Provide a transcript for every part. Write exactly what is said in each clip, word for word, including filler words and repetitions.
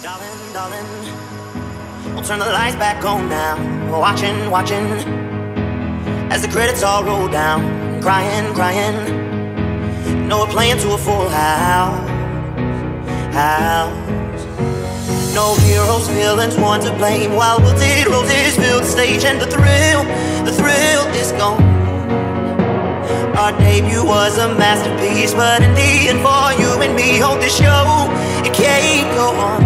Darling, darling, we'll turn the lights back on now. We're watching, watching, as the credits all roll down. Crying, crying, no, we're playing to a full house, house. No heroes, villains, one to blame. While wilted roses fill the stage, and the thrill, the thrill is gone. Our debut was a masterpiece, but in the end, for you and me, hold this show, it can't go on.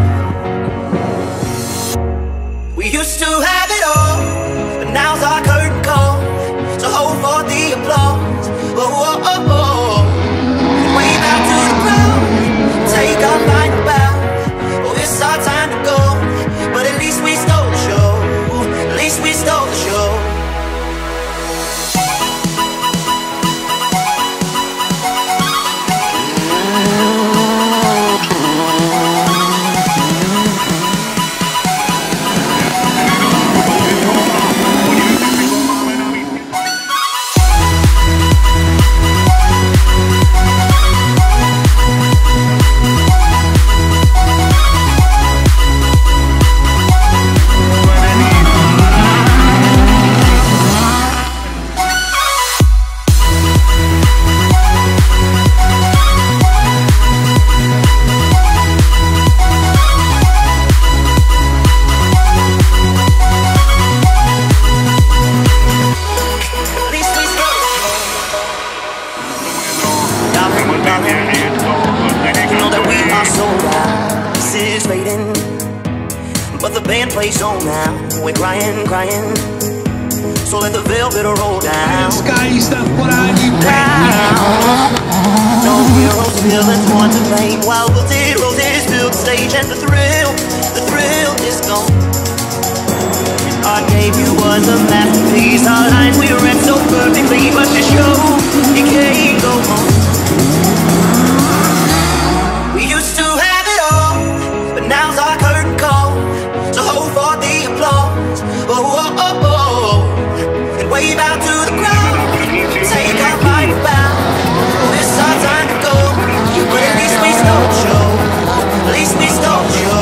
We used to have it all, but now's our curtain call. So hold for the applause. Oh, oh, oh, oh. And wave out to the crowd, take our final bow. Oh, it's our time to go, but at least we stole the show. At least we stole the show. But the band plays on now. We're crying, crying. So let the velvet roll down. Sky stuff, what are you now? No heroes, villains, one to blame. While wilted roses fill the stage, and the thrill, the thrill is gone. Our debut was a masterpiece. Our lines we read so perfectly, but the show, it can't go on. We used to have it all, but now's our curtain call. So hold for the applause. Oh, oh, oh, oh. And wave out to the crowd, take our final bow. Oh, it's our time to go, but at least we stole the show. At least we stole the show.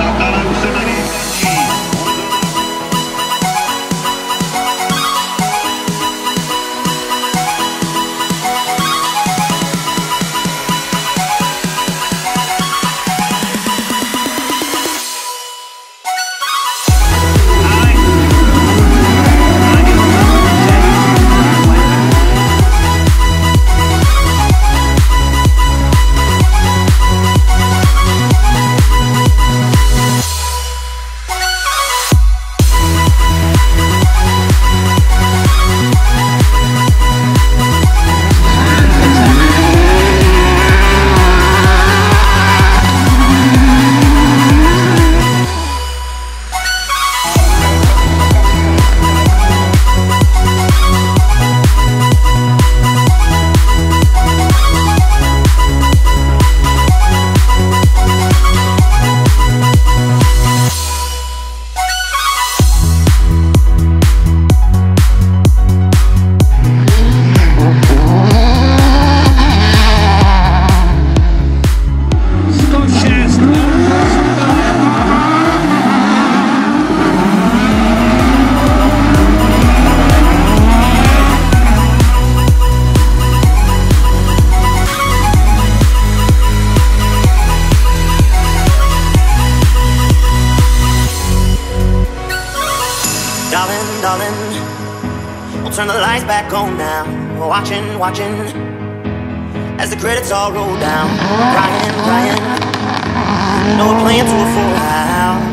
Darling, darling, we'll turn the lights back on now. We're watching, watching, as the credits all roll down. Crying, crying, no, we're playing to a full house,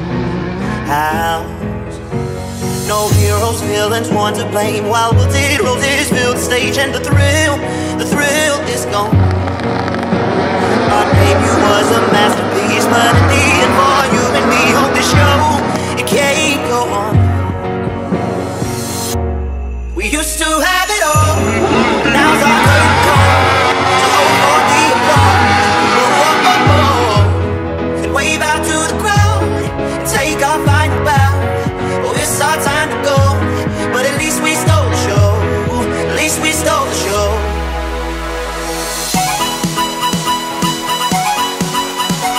house. No heroes, villains, one to blame. While wilted roses fill the stage, and the thrill, the thrill is gone. Our debut was a masterpiece, but in the end, for you and me, hold this show, it can't go on. We used to have it all, but now's our curtain call. So hold for the applause. Oh, oh, oh, oh. And wave out to the crowd, and take our final bow. Oh, it's our time to go, but at least we stole the show. At least we stole the show.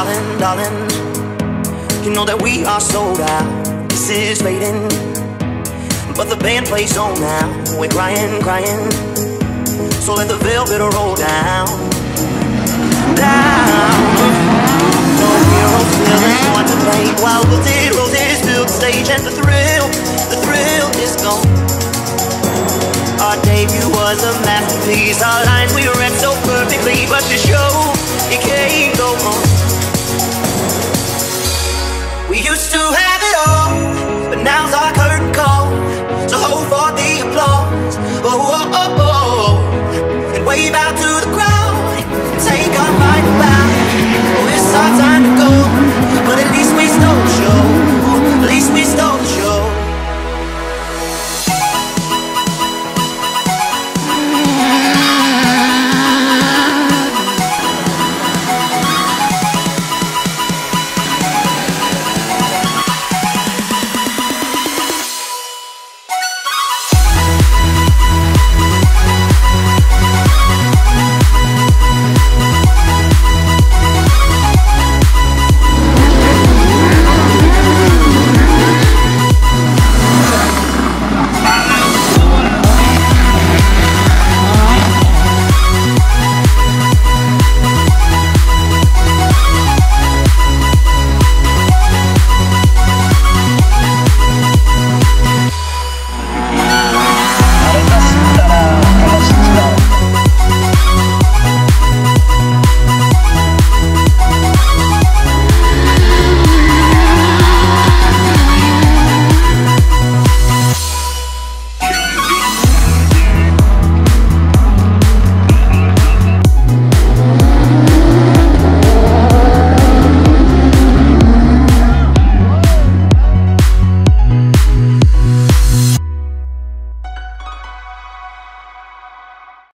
darling, darling, you know that we are sold out. This is fading, but the band plays on now. We're crying, crying, so let the velvet roll down, down.